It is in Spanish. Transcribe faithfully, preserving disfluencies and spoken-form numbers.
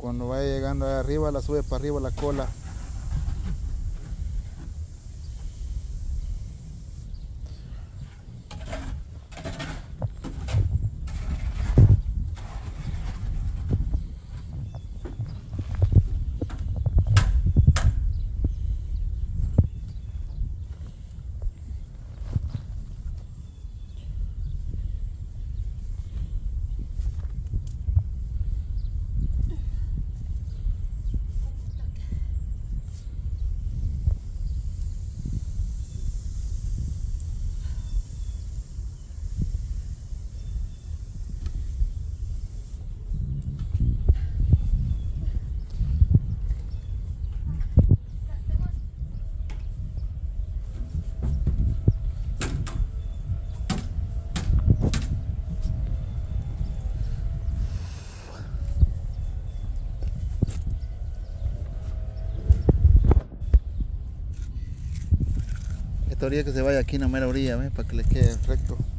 cuando vaya llegando ahí arriba la sube para arriba la cola. Esta orilla que se vaya aquí en la mera orilla, ¿ves? Para que le quede recto.